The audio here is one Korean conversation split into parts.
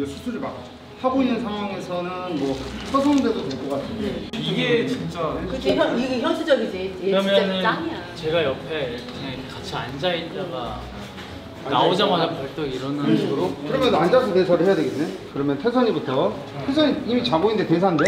우리가 수술을 막 하고 있는 상황에서는 뭐 허송돼도 될 것 같은데 이게 진짜 그치 이게 현실적이지. 그러면은 짱이야. 제가 옆에 그냥 같이 앉아 있다가 나오자마자 벌떡 일어나는 식으로. 그러면 앉아서 대사를 해야 되겠네. 그러면 태선이부터. 태선이 이미 자고 있는데 대사인데?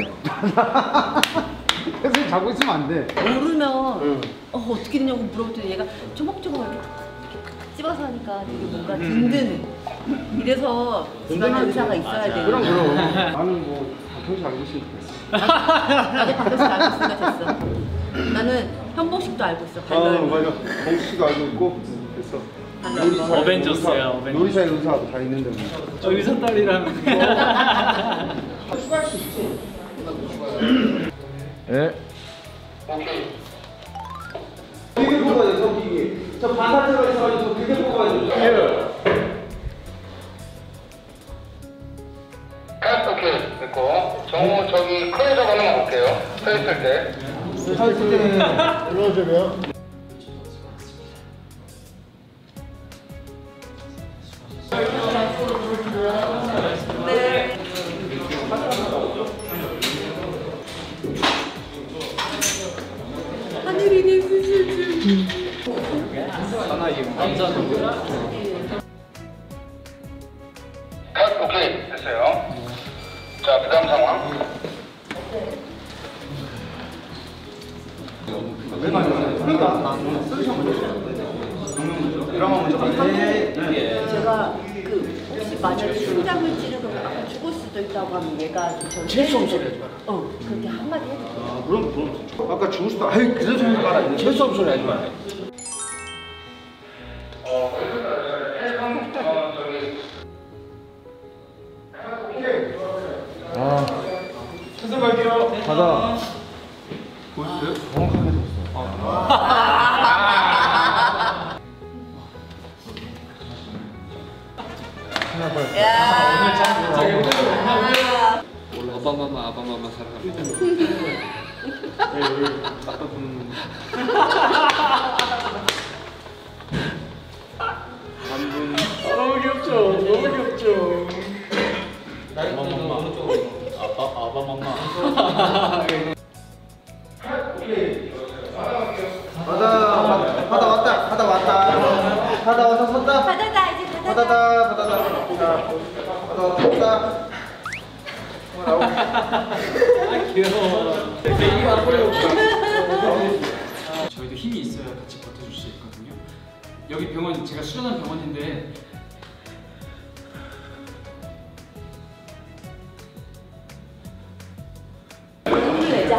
태선이 자고 있으면 안 돼. 모르면 어떻게 되냐고 물어봤더니 얘가 조목조목 이렇게 탁탁탁 집어서 하니까 되게 뭔가 든든해. 이래서 집안에 의사가 있어야 돼. 그럼 나는 뭐 박형식 알고 있으니까 됐어. 나도 박형식 알고 있으니까 됐어. 나는 현봉식도 알고 있어. 맞아. 봉식이도 알고 있고 됐어. 어벤져스야, 어벤져스. 놀이사의 의사도 다 있는데 저 의사 딸이랑. 추가할 수 있지. 네. 길게 뽑아야 돼, 저 길게. 저 반사체가 있어가지고 저 길게 뽑아야 돼. 오케이 됐고 정우 저기 클로즈업 한번 볼게요. 서 있을 때. 서 있을 때 눌러주면. 네. 하늘이 내수실 컷 오케이 됐어요. 자 그다음 상황. 제가 그 혹시 만약에 심장을 찌르고 아까 죽을 수도 있다고 하면 얘가 좀 최소한 소리 하지 마라. 그렇게 한마디 해줘. 그럼. 아까 죽을 수도, 아이, 그런 소리 마라. 최소한 소리 하지 마라. 천선 갈게요. 받아. 보여주세요? 정확하게 해줬어. 아바마마 사랑합니다. 너무 귀엽죠? 너무 귀엽죠? 아바맘마. 아바맘마. 바다 와서 섰다. 바다다 이제 바다다. 섰다. 귀여워. 저희도 힘이 있어야 같이 버텨줄 수 있거든요. 여기 병원, 제가 수련한 병원인데 내자.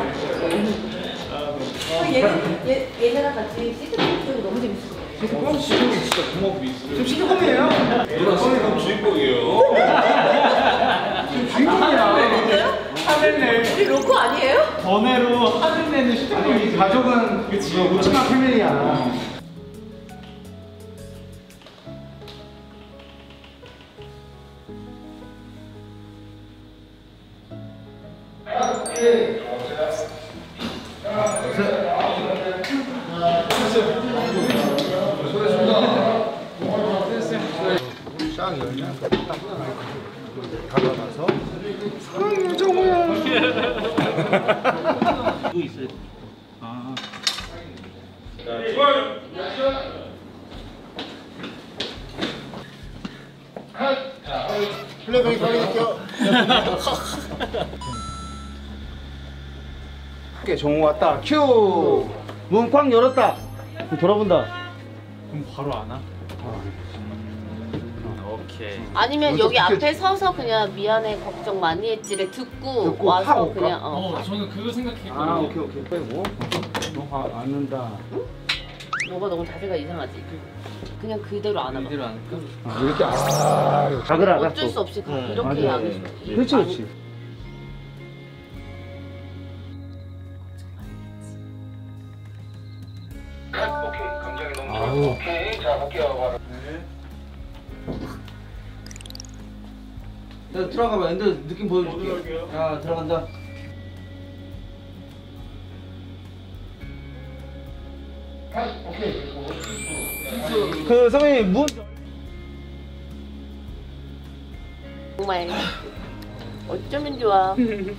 얘네랑 같이 시트콤 너무 재밌을 것 같아. 시트콤 진짜 주먹이 있어요. 지금 시트콤이에요. 누나 시트콤 주인공이에요. 지금 주인공이야. 하늘내. 우리 로코 아니에요? 번외로 하늘내는 시트콤이 가족은 우치만 패밀리야. 쫙 열면 가져가서 사랑해요 정우야. 이거 있어요. 아. 플레이백이 확인할게요. 오케이, 정우 왔다. 큐. 문 꽉 열었다. 돌아본다. 그럼 바로 안 와? 오케이. 아니면 여기 앞에 서서 그냥 미안해 걱정 많이 했지를 듣고 와서 하고 그냥 저는 그거 생각했거든요. 아, 오케이. 빼고. 너 안는다. 너가 너무 자세가 이상하지. 그냥 그대로 안 와봐. 이대로 안 할까? 이렇게 각을 알았어. 어쩔 수 없이 이렇게 맞아. 하기 그렇지. 오케이 감정이 너무 좋아. 오케이 자 볼게요 바로. 야, 들어가봐. 엔드 느낌 보여줄게. 야, 들어간다. 그 선배님 문 정말 어쩌면 좋아.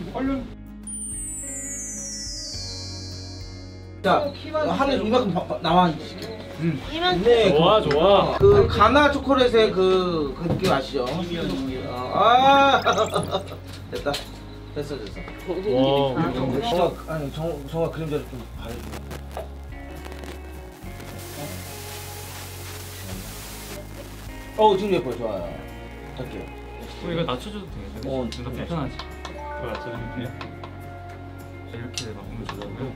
자, 하늘 이만큼 나와. 이만 네, 좋아 좋아. 그 가나 초콜릿의 그 느낌 아시죠? 아, 됐다. 됐어. 와. 정아 그림자를 좀 봐야지. 지금 예뻐요. 좋아요. 할게요. 이거 낮춰줘도 되겠네. 어, 좀 더 불편하지. 그거 낮춰주면 돼요. 이렇게 막으면 좋아요.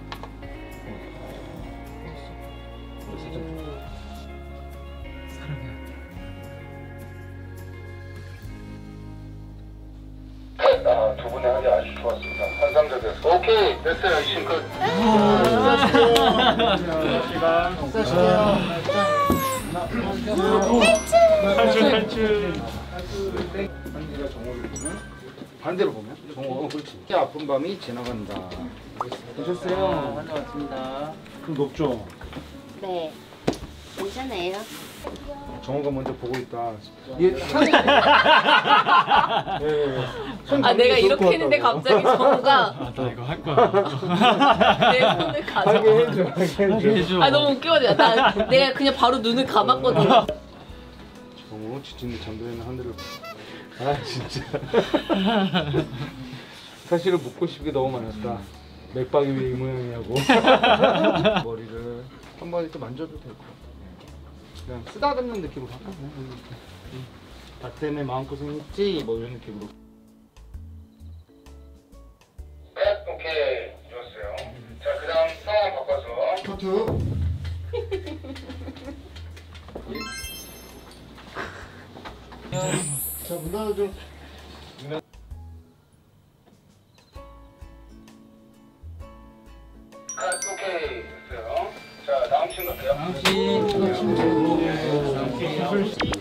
두 분의 합이 아주 좋았습니다. 환상적이었어요. 오케이, 됐어요. 싱크. 탈출. 한지가 정호를 보면 반대로 보면 정호. 그렇지. 아픈 밤이 지나간다. 보셨어요? 환영했습니다. 그럼 높죠. 네. 괜찮아요. 정호가 먼저 보고 있다. 얘 아 내가 이렇게 했는데 갑자기 정우가 나 이거 할 거야. 내 손을 가져. 해줘. 아 너무 웃겨가지고 내가 그냥 바로 눈을 감았거든. 정호 지친데 잠들어 있는 하늘을. 아 진짜. 사실은 묻고 싶은 게 너무 많았다. 맥박이 왜 이 모양이냐고. 머리를 한 번 이렇게 만져도 될 것 같아. 그냥 쓰다듬는 느낌으로 할까? 나 때문에 마음고생했지? 뭐 이런 느낌으로. 네, 오케이. 좋았어요. 자, 그 다음 상황 바꿔서. 커트. 자, 문 닫아줘. 오케이. 됐어요. 자, 다음 씬 갈게요. 다음 씬.